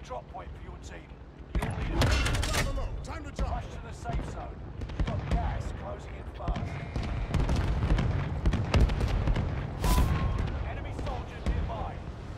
drop point for your team. You'll need it. Time to jump. Rush to the safe zone. You've got gas closing in fast. Enemy soldiers nearby.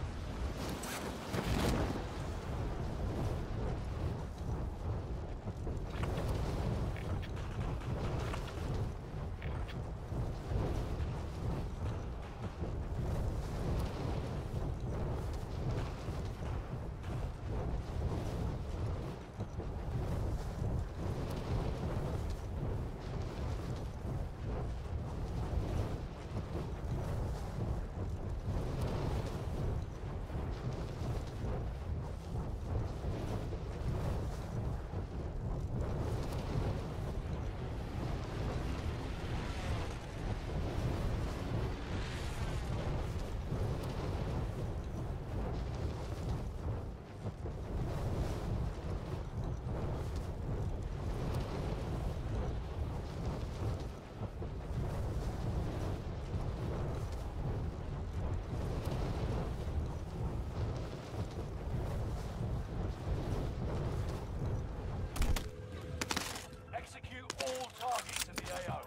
Execute all targets in the AO.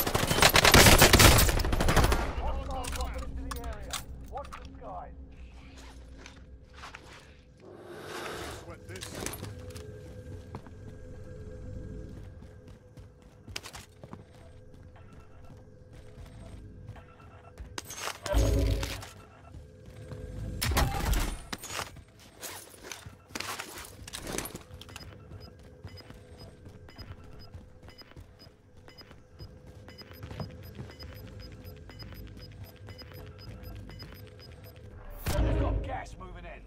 Hostile dropping into the area. Watch the skies. Sweat this. We've got gas moving in.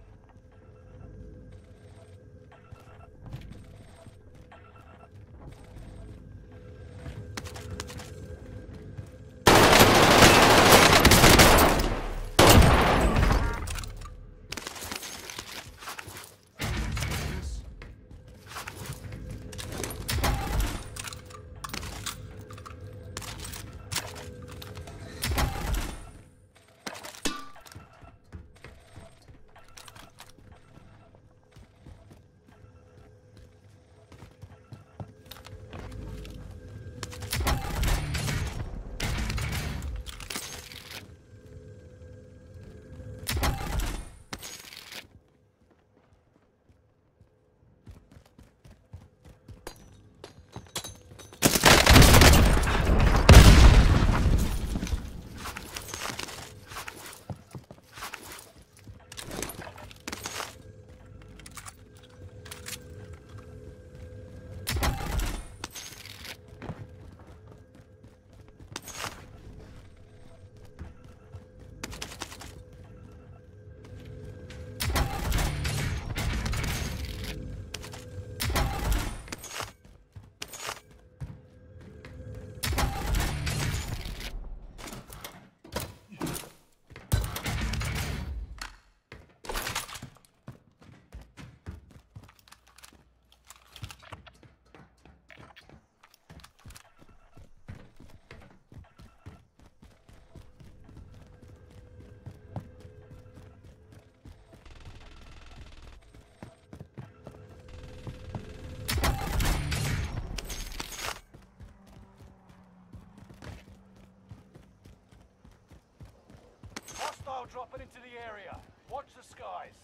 Hostile dropping into the area. Watch the skies.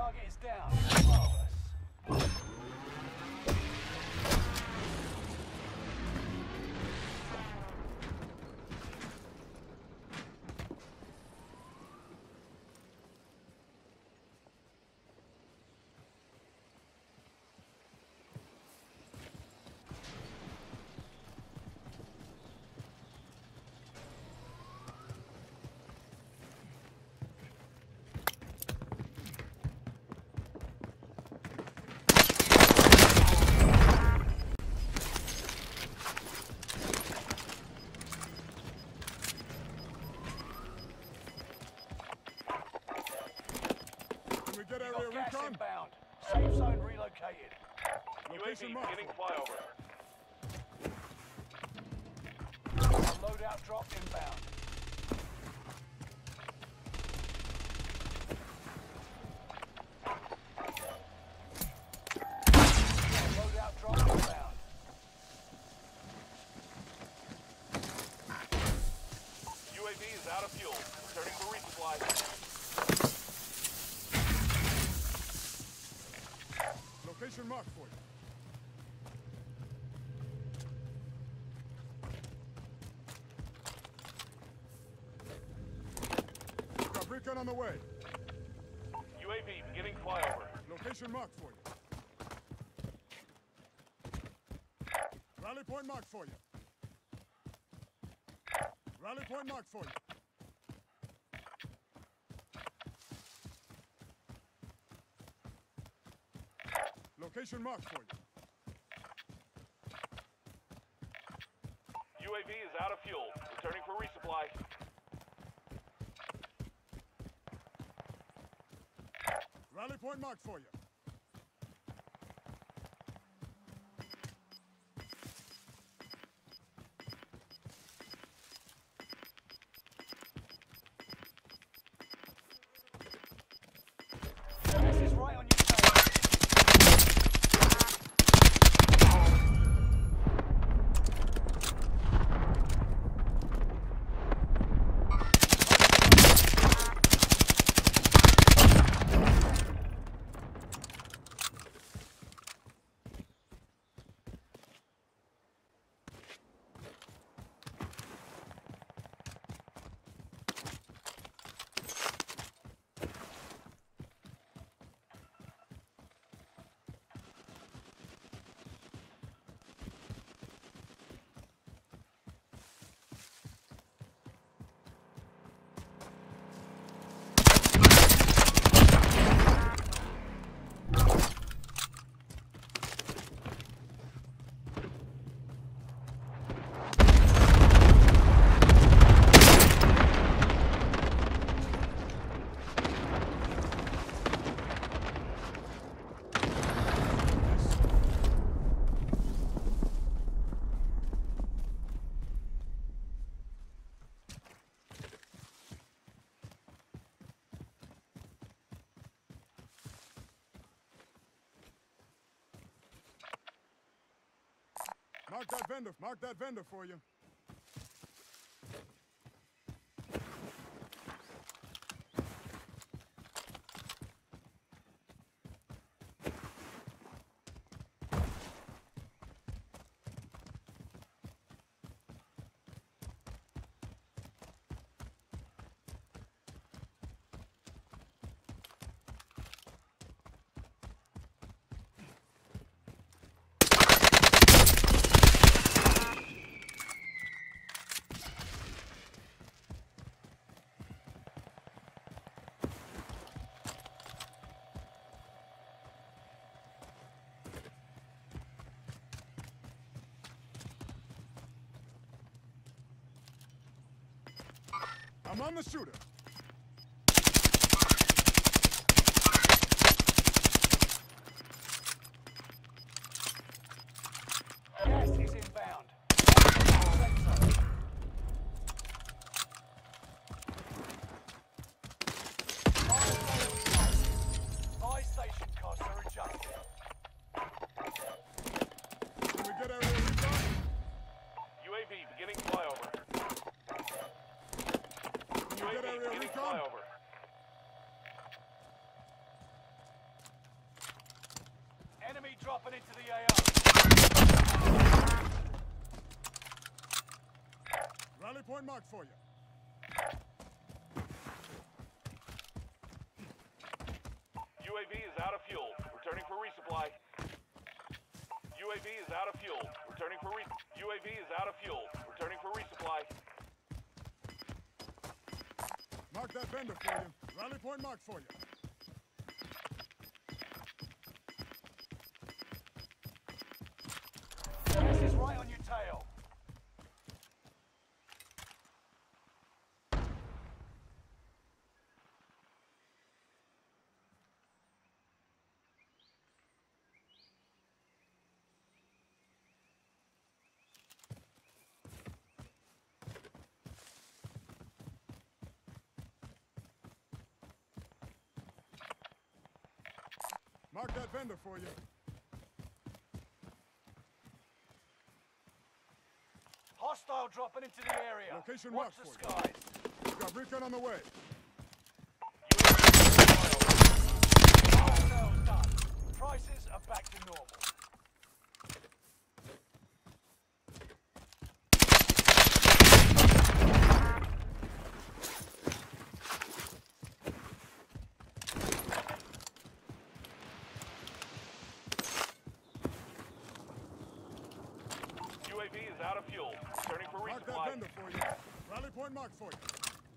target is down. Marvelous. Get Got area gas recon. inbound. Safe zone relocated. Location UAV marked. beginning flyover. A loadout drop inbound. A loadout drop inbound. UAV is out of fuel. Returning for resupply. Location marked for you. Got recon on the way. UAV beginning flyover. Location marked for you. Rally point marked for you. Rally point marked for you. Location marked for you. UAV is out of fuel. Returning for resupply. Rally point marked for you. Gas is right on your tail. Mark that vendor for you. I'm on the shooter. Gas is inbound. Safe zone. Buy station costs are adjusted. Can we get area recon? UAV beginning flyover. Can we get area dropping into the AO. Rally point marked for you. UAV is out of fuel. Returning for resupply. UAV is out of fuel. Returning for UAV is out of fuel. Returning for resupply. Mark that vendor for you. Rally point marked for you. Gas is right on your tail. Mark that vendor for you. Hostile dropping into the area. Location Watch marked the for you. skies. Got recon on the way. Sales done. Prices are back to normal. UAV is out of fuel. Returning for Mark that resupply. vendor for you. Rally point marked for you.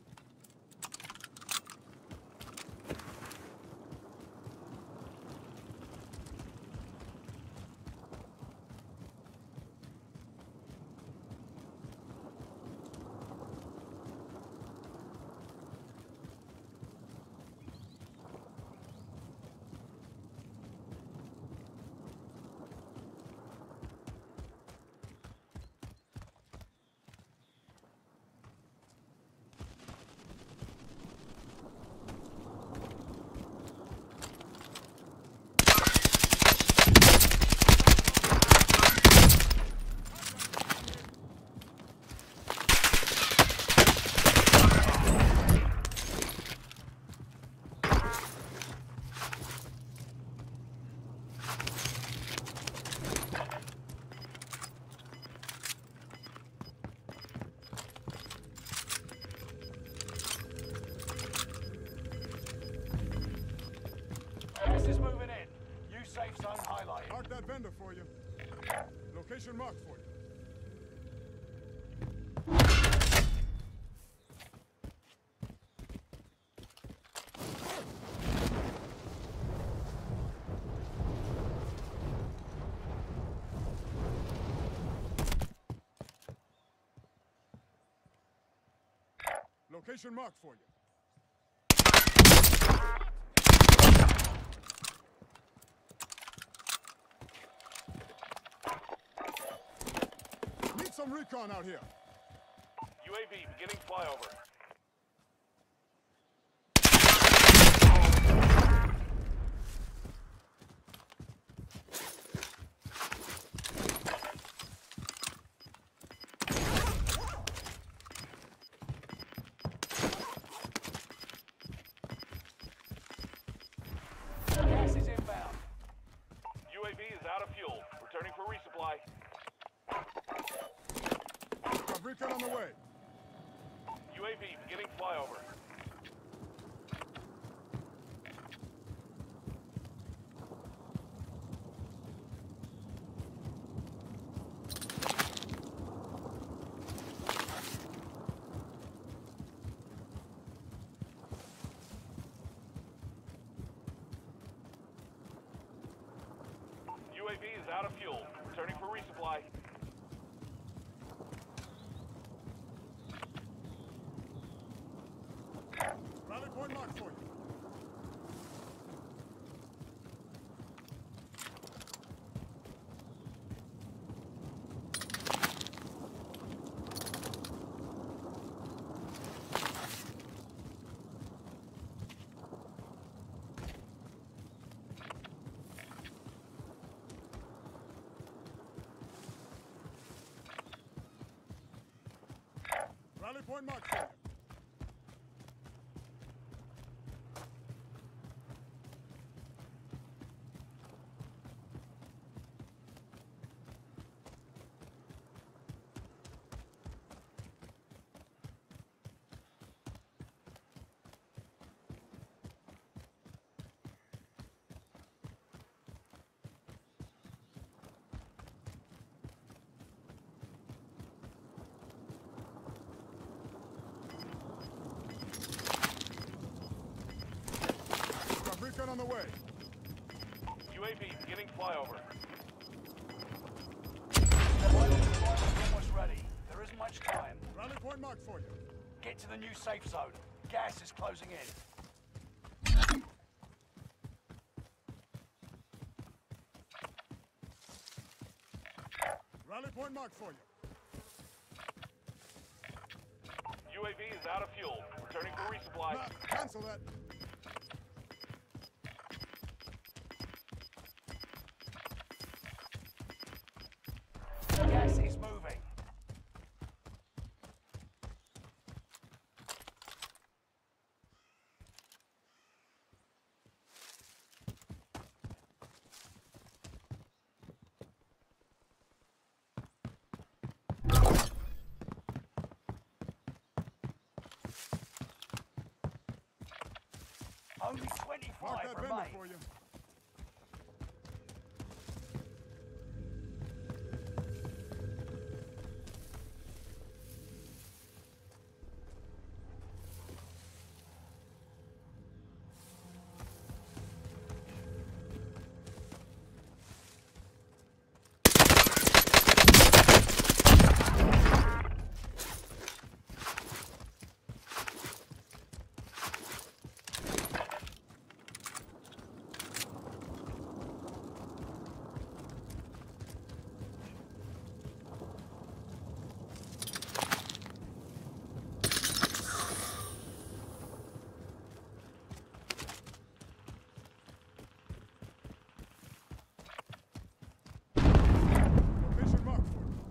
Gas is moving in. New safe zone highlighted. Mark that vendor for you. Location marked for you. Location marked for you. Need some recon out here. UAV beginning flyover. Gas is inbound. UAV is out of fuel. Returning for resupply. Got recon on the way. UAV beginning flyover. UAV is out of fuel. Returning for resupply. Rally point marked for you. Rally point marked for you. on the way. UAV beginning flyover. Almost ready. There isn't much time. Rally point marked for you. Get to the new safe zone. Gas is closing in. Rally point marked for you. UAV is out of fuel. Returning for resupply. Nah, cancel that. Gas is moving. Only 25 Mark that vendor remain. for you. Location marked for you.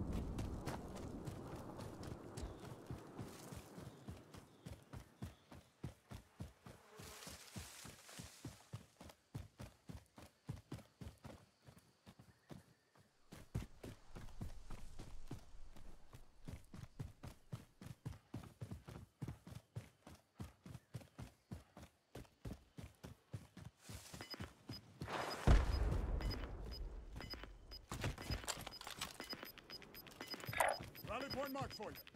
Rally point marked for you.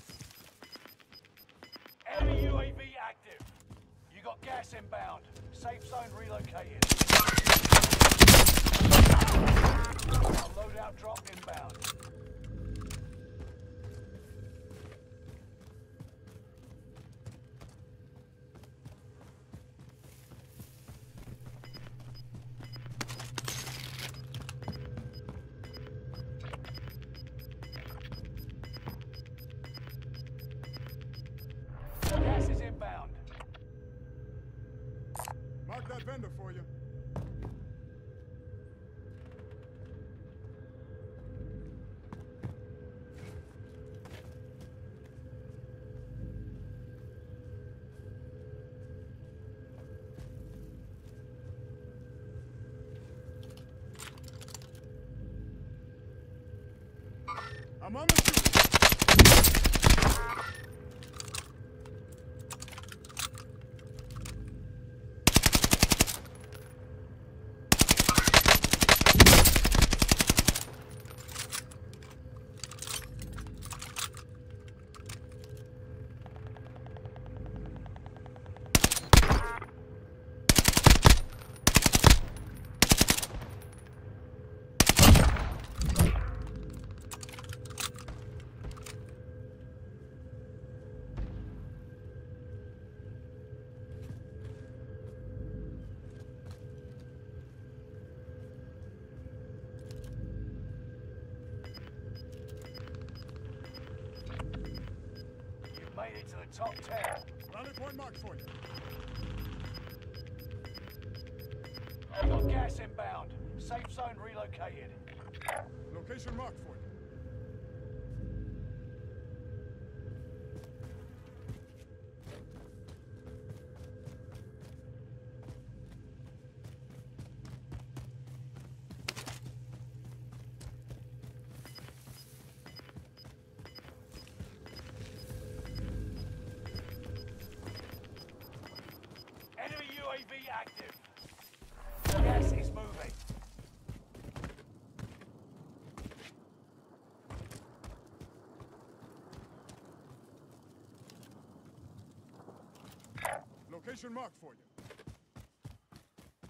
Enemy UAV active. You got gas inbound. Safe zone relocated. A loadout drop inbound. Gas is inbound. Mark that vendor for you. I'm on the shoot. You've made it to the top 10. Rally point marked for you. You got gas inbound. Safe zone relocated. Location marked for you. Enemy UAV active. Gas is moving. Location marked for you.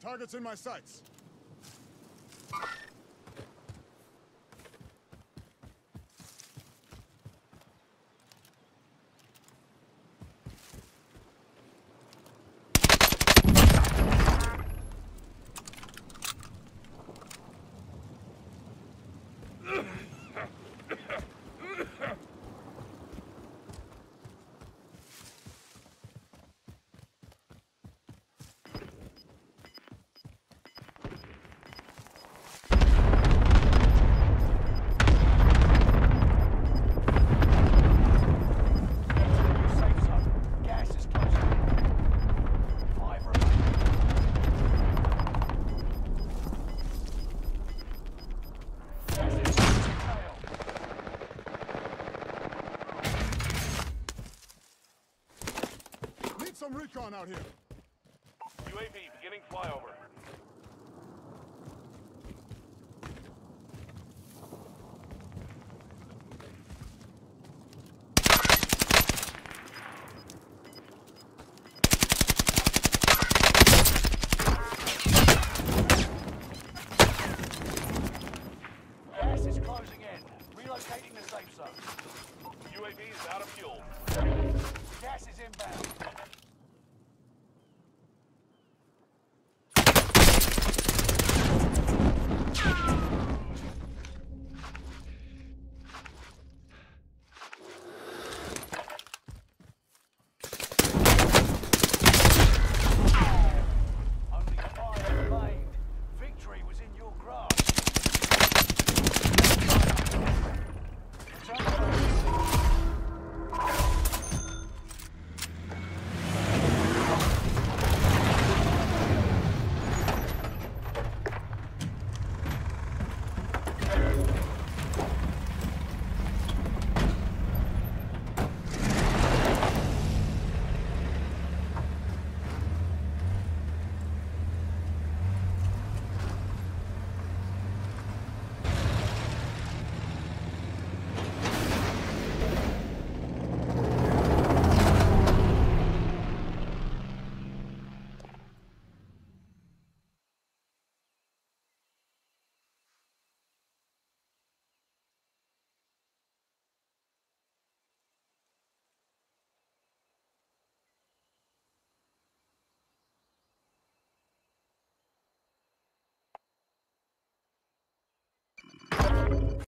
Targets in my sights. Some recon out here. UAV beginning flyover. Gas is closing in. Relocating the safe zone. UAV is out of fuel. Gas is inbound.